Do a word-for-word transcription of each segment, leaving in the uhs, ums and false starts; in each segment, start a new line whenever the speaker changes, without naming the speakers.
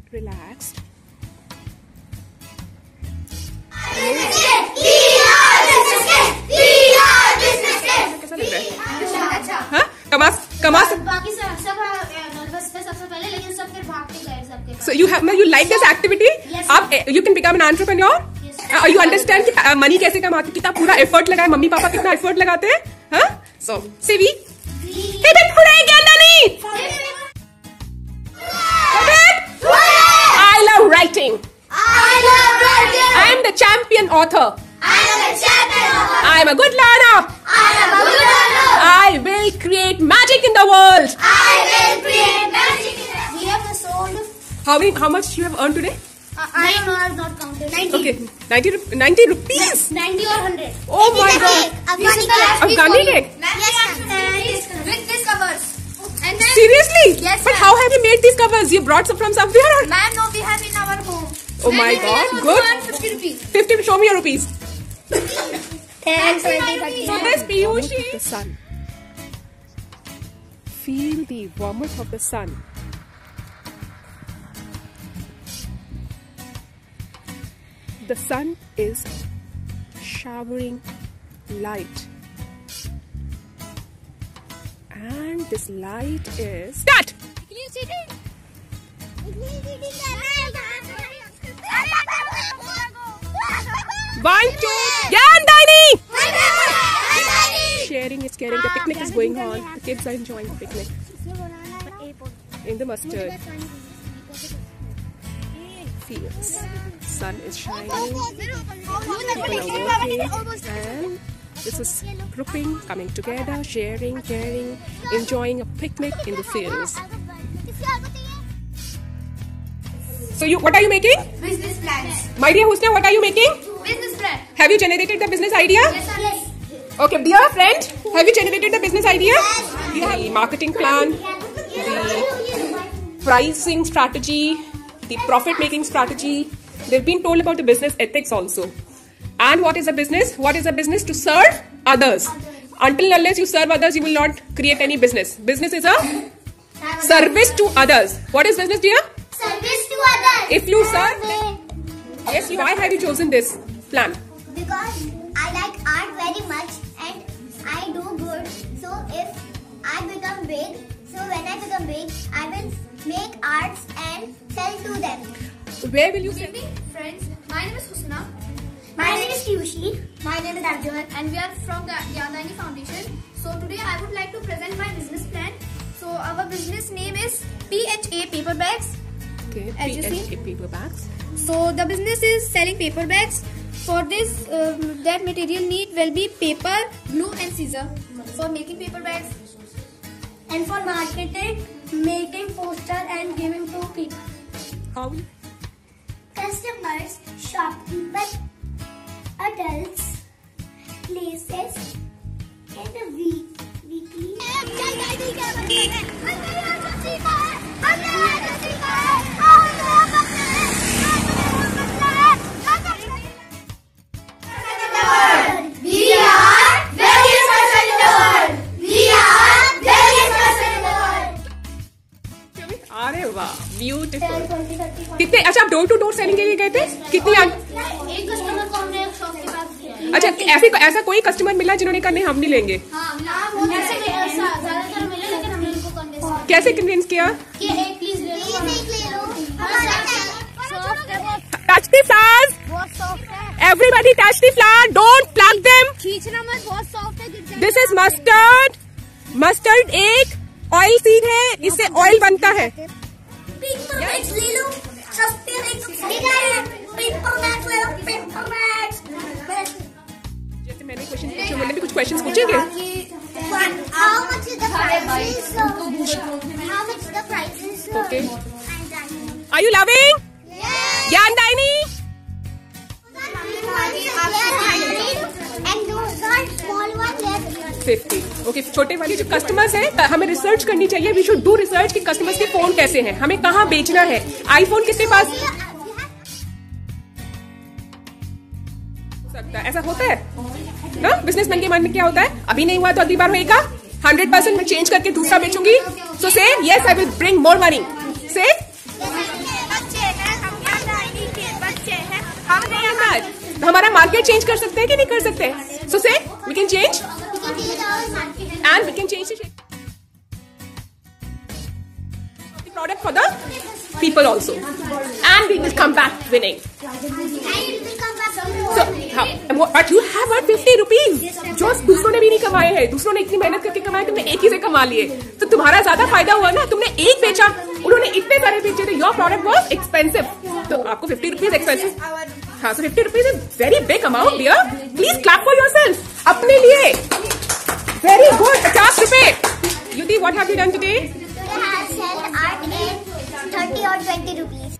relaxed. कैसा लग रहा है? हाँ? कमास कमास.
बाकी सब सब नर्वस थे सबसे पहले, लेकिन सब फिर भाग के गए सबके.
So you have you like this activity?
Yes.
आप you can become an entrepreneur.
Yes.
Uh, you understand कि मनी कैसे कमाते, कितना पूरा एफर्ट लगाए, मम्मी पापा कितना एफर्ट लगाते हैं, हाँ? So Sivi, hit it hooray Gyaandayani! I love writing.
I love writing.
I am the champion author.
I am a champion author.
I am a good learner.
I am a good learner.
I will create magic in the world.
I will create magic in the world. We have sold.
How many? How much you have earned today?
Uh, I don't know. I have not counted. ninety.
Okay, ninety, ninety rupees.
ninety or one hundred.
Oh my God.
Afghani cake.
Afghani cake.
Yes, with these covers. And then,
Seriously?
Yes,
But
ma'am.
how have you made these covers? You brought some from somewhere? Or?
Ma'am, no, we have in our home.
Oh my God, good.
fifty rupees.
fifty, show me your rupees.
Thanks, twenty.
So this Piyushi. The sun. Feel the warmth of the sun. The sun is showering light. And this light is... Start! One, two, Gyaandayani! Sharing is caring. The picnic is going on. The kids are enjoying the picnic. In the mustard fields. Sun is shining. People are working. And this is grouping, coming together, sharing, caring, enjoying a picnic in the fields. So you, what are you making?
Business plans.
My dear Husna, what are you making?
Business plan.
Have you generated the business idea?
Yes, sir. Yes.
Okay, dear friend, have you generated the business idea? The marketing plan, the pricing strategy, the profit making strategy. They've been told about the business ethics also. And what is a business? What is a business? To serve others. Until unless you serve others, you will not create any business. Business is a service to others. What is business, dear?
Service to others.
If you serve, yes, you, why have you chosen this plan?
Because I like art very much and I do good. So if I become big, so when I become big, I will make arts and sell to them.
Where will you sell?
Friends, my name is Husna.
My name is Piyushi.
My name is Arjun, and we are from the Gyaandayani Foundation. So today I would like to present my business plan. So our business name is P H A Paper Bags.
Okay,
As you
P H A
see.
paper bags.
So the business is selling paper bags. For this, um, that material need will be paper, glue, and scissor for making paper bags.
And for marketing, making poster and giving to people.
How?
Customers, shopkeepers, adults, places, and the week, weekly.
We are very special in the world. We are very special in the world.
अरे वाह, beautiful. कितने? अच्छा, आप door to door selling के लिए गए थे? कितनी?
एक कस्टमर को हमने एक शॉप के पास दिया.
अच्छा, ऐसे ऐसा कोई कस्टमर मिला जिन्होंने कहा नहीं हम नहीं लेंगे?
हाँ, ऐसे ज्यादातर मिले, लेकिन हमने उनको कन्विंस किया.
कैसे कन्विंस किया?
कि एक प्लीज ले लो, प्लीज ले लो. सॉफ्ट है बहुत.
Touch the flowers.
बहुत सॉफ्ट है.
Everybody touch the flower. Don't pluck them.
खींचना मत, बहुत सॉफ्ट है. गिर जाएगा.
This is mustard. Mustard एक ऑयल सीड है, इससे ऑयल बनता है.
पेपर बैग्स ले लो, सस्ते रेट पे. पेपर बैग्स ले लो, पेपर बैग्स.
जैसे मैंने क्वेश्चन पूछे, मैंने भी कुछ क्वेश्चंस पूछेंगे.
How much is the prices? How much is the prices?
Okay. Are you loving?
Yes.
Gyaandayani?
And those are small ones.
Fifty. Okay, छोटे वाले जो कस्टमर्स हैं, हमें रिसर्च करनी चाहिए. वी शुड डू रिसर्च कि कस्टमर्स के फोन कैसे हैं, हमें कहाँ बेचना है. आईफोन किसके पास सकता है? ऐसा होता है ना बिजनेसमैन के मन में. क्या होता है, अभी नहीं हुआ तो अगली बार होएगा. हंड्रेड परसेंट मैं चेंज करके दूसरा बेचूंगी. So say yes I will bring more money. Say तो हमारा मार्केट चेंज कर सकते हैं कि नहीं कर सकते? So say we can change and we can change the product for the people also, and we will come back winning. So, हाँ, but you have what fifty rupees जो दूसरों ने भी नहीं कमाए हैं. दूसरों ने इतनी मेहनत करके कमाए, तुमने एक ही से कमा लिए. तो तुम्हारा ज्यादा फायदा हुआ ना. तुमने एक बेचा, उन्होंने इतने सारे बेचे थे. Your product was expensive, तो आपको fifty rupees expensive. हाँ, so fifty rupees is very big amount, dear. Please clap for yourself. अपने लिए. Very good. fifty रुपए. Yuti, what have you done today?
I have sold art in thirty or twenty rupees.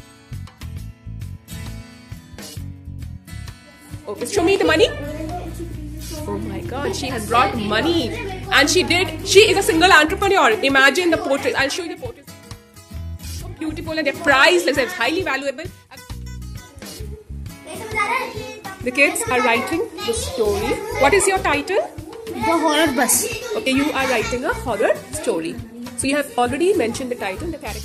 Okay, show me the money. Oh my God, she has brought money, and she did. She is a single entrepreneur. Imagine the portrait. I'll show you the portrait. So beautiful, and they're priceless. It's highly valuable. The kids are writing the story. What is your title?
The Horror Bus.
Okay, you are writing a horror story. So you have already mentioned the title and the character.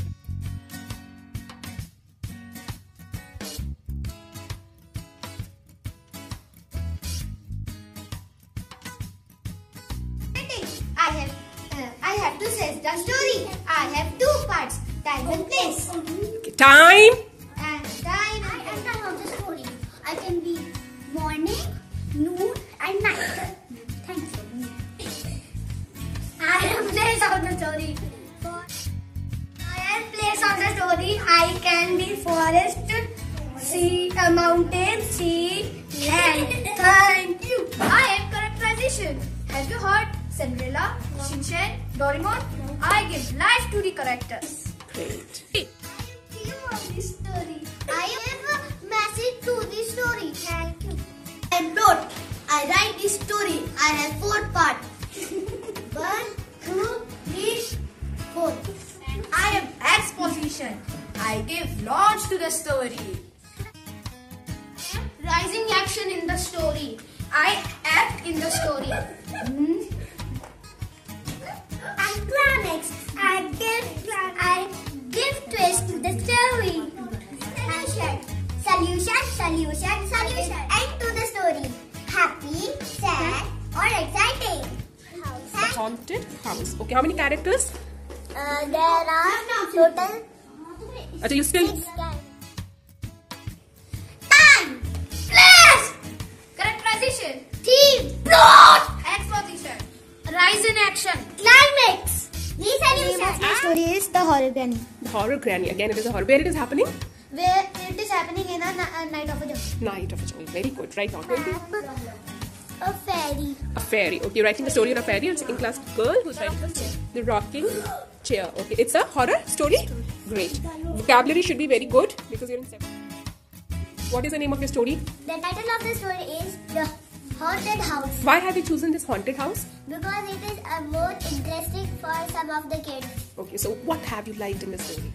I have, uh, I have to say the story. I have two parts: time and place.
Okay, time.
And time and and time of the story. I can be morning, noon, and night. Thank you. I am place of the story. I am place of the story. I can be forest, sea, uh, mountain, sea, land. Thank you.
I am characterization. Have you heard Cinderella, Shinchan, Doraemon? I give life to the characters.
Great.
You of the story. I have a message to the story. Thank you. I am plot. I write the story. I have four parts. One, two, three, four.
I am exposition. I give launch to the story. Rising action in the story. I act in the story.
Hmm. And climax. I give, I give twist to the story. Solution, solution, solution, solution. End to the story. Happy, sad, or exciting.
The haunted house. Okay, how many characters?
Uh, there are total
Achha, you still.
six characters. Time, place,
Characterization.
theme, plot,
Exposition. Rise in action.
climax, resolution.
The story is The Horror Granny,
The horror granny. Again, it is a horror. Where it is happening?
where it is happening in a, a night of a jungle.
Night of a jungle. Very good. Right on.
A fairy.
A fairy. Okay, you're writing the story of a fairy. It's in class girl who's writing the rocking chair. Okay, it's a horror story. Great. Vocabulary should be very good because you're in seventh. What is the name of your story?
The title of the story is The Haunted House
Why have you chosen this haunted house?
because it is uh, more interesting for some of the kids.
Okay, so what have you liked in the story?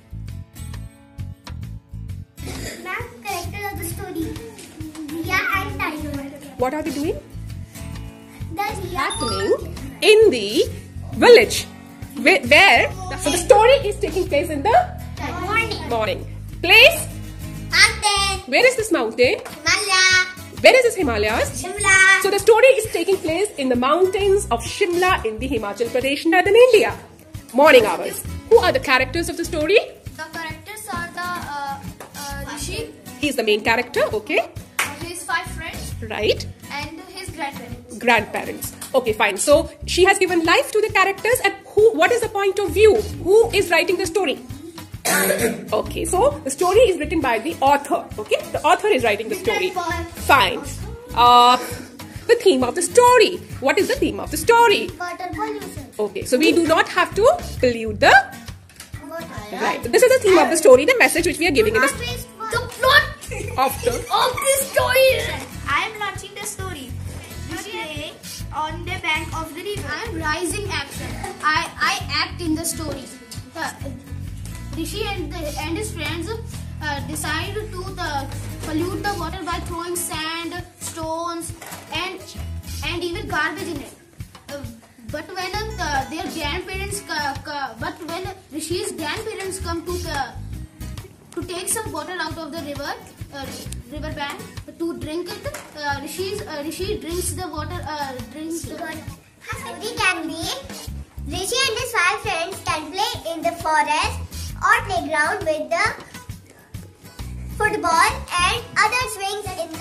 Ma'am, character of the story, Ria and Tiger.
What are they doing?
The Ria
Happening in the village. Where, where? So the story is taking place in the
morning.
morning. Place?
Mountain.
Where is this mountain?
Himalaya.
Where is this Himalayas?
Shimla.
So the story is taking place in the mountains of Shimla in the Himachal Pradesh, Northern India. Morning hours. Who are the characters of the story?
The characters are the uh, uh, Rishi,
He is the main character, okay?
uh, his five friends,
Right.
and his grandparents.
Grandparents. Okay, fine. So she has given life to the characters, and who? What is the point of view? Who is writing the story? Okay, so the story is written by the author. Okay, the author is writing the story. Fine. Uh, the theme of the story. What is the theme of the story?
Water pollution.
Okay, so we do not have to pollute the.
Water.
Right. So this is the theme of the story. The message which we are giving in the
The plot
of the.
Of this story, I am launching the story. Today, on the bank of the river, I am rising action. I I act in the story. Uh, Rishi and, the, and his friends uh, decide to the, pollute the water by throwing sand, stones, and and even garbage in it. Uh, but when uh, their grandparents, uh, uh, but when Rishi's grandparents come to the to take some water out of the river, uh, river bank to drink it. Uh, Rishi's, uh, Rishi drinks the water. Uh, drinks the water.
Story can be Rishi and his five friends can play in the forest or playground with the football and other swings in